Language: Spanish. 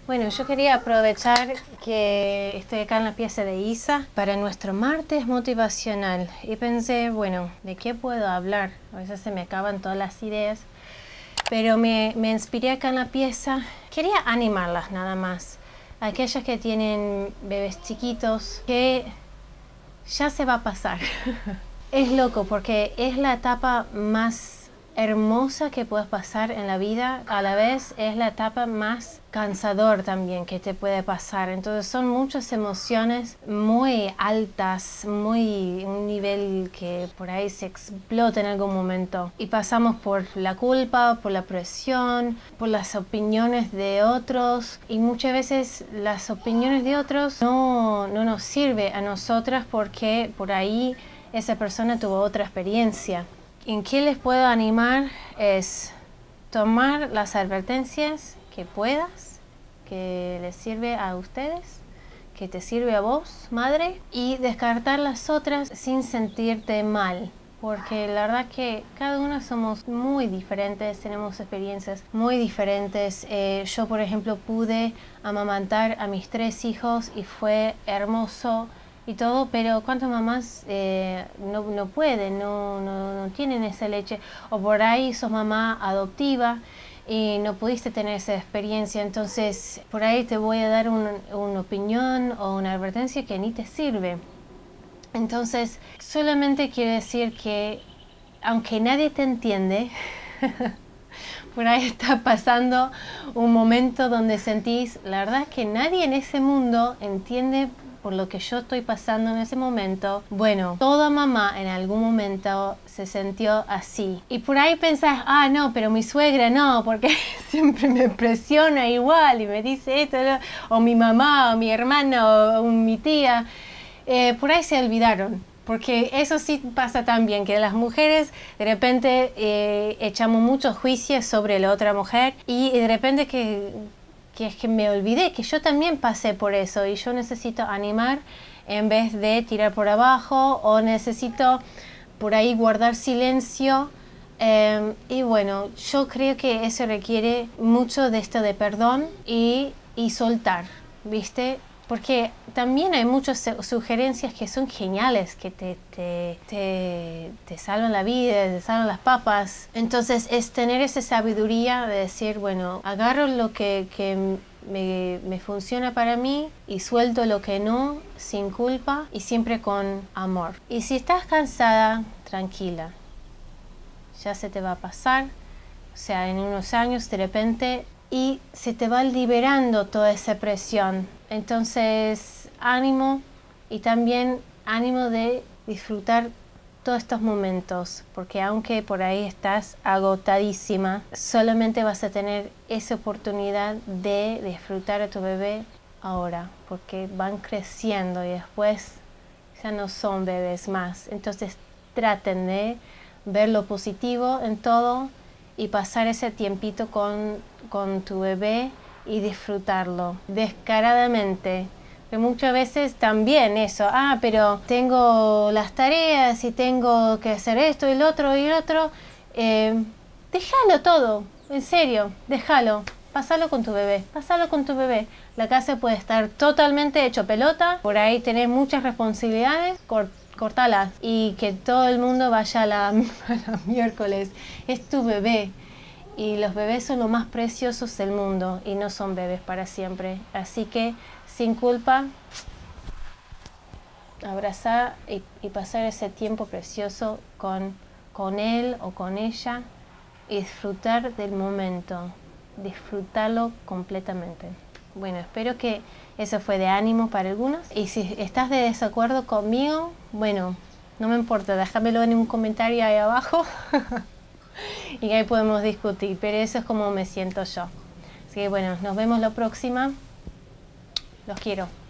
Bueno, yo quería aprovechar que estoy acá en la pieza de Isa para nuestro martes motivacional y pensé, bueno, ¿de qué puedo hablar? A veces se me acaban todas las ideas, pero me inspiré acá en la pieza. Quería animarlas nada más, aquellas que tienen bebés chiquitos, que ya se va a pasar. Es loco porque es la etapa más hermosa que puedes pasar en la vida, a la vez es la etapa más cansador también que te puede pasar. Entonces son muchas emociones muy altas, un nivel que por ahí se explota en algún momento. Y pasamos por la culpa, por la presión, por las opiniones de otros, y muchas veces las opiniones de otros no nos sirve a nosotras porque por ahí esa persona tuvo otra experiencia. ¿En qué les puedo animar? Es tomar las advertencias que puedas, que les sirve a ustedes, que te sirve a vos, madre, y descartar las otras sin sentirte mal. Porque la verdad que cada uno somos muy diferentes, tenemos experiencias muy diferentes. Yo, por ejemplo, pude amamantar a mis 3 hijos y fue hermoso y todo, pero ¿cuántas mamás no pueden, no tienen esa leche? O por ahí sos mamá adoptiva y no pudiste tener esa experiencia, entonces por ahí te voy a dar una opinión o una advertencia que ni te sirve. Entonces, solamente quiero decir que aunque nadie te entiende, por ahí está pasando un momento donde sentís, la verdad es que nadie en ese mundo entiende por lo que yo estoy pasando en ese momento. Bueno, toda mamá en algún momento se sintió así. Y por ahí pensás, ah, no, pero mi suegra no, porque siempre me presiona igual y me dice esto, o mi mamá, o mi hermana, o mi tía. Por ahí se olvidaron. Porque eso sí pasa también, que las mujeres de repente echamos muchos juicios sobre la otra mujer y de repente que es que me olvidé que yo también pasé por eso y yo necesito animar en vez de tirar por abajo, o necesito por ahí guardar silencio. Y bueno, yo creo que eso requiere mucho de esto de perdón y soltar, ¿viste? Porque también hay muchas sugerencias que son geniales, que te salvan la vida, te salvan las papas. Entonces es tener esa sabiduría de decir, bueno, agarro lo que me funciona para mí y suelto lo que no, sin culpa y siempre con amor. Y si estás cansada, tranquila, ya se te va a pasar, o sea, en unos años de repente, y se te va liberando toda esa presión. Entonces, ánimo, y también ánimo de disfrutar todos estos momentos, porque aunque por ahí estás agotadísima, solamente vas a tener esa oportunidad de disfrutar a tu bebé ahora, porque van creciendo y después ya no son bebés más. Entonces traten de ver lo positivo en todo y pasar ese tiempito con tu bebé y disfrutarlo descaradamente. Que muchas veces también eso, pero tengo las tareas y tengo que hacer esto y lo otro, déjalo todo, en serio, déjalo, pásalo con tu bebé, la casa puede estar totalmente hecho pelota, por ahí tenés muchas responsabilidades, cortalas y que todo el mundo vaya a la miércoles, es tu bebé. Y los bebés son los más preciosos del mundo y no son bebés para siempre. Así que, sin culpa, abrazar y pasar ese tiempo precioso con él o con ella y disfrutar del momento, disfrutarlo completamente. Bueno, espero que eso fue de ánimo para algunos. Y si estás de desacuerdo conmigo, bueno, no me importa, déjamelo en un comentario ahí abajo. Y ahí podemos discutir, pero eso es como me siento yo. Así que bueno, nos vemos la próxima. Los quiero.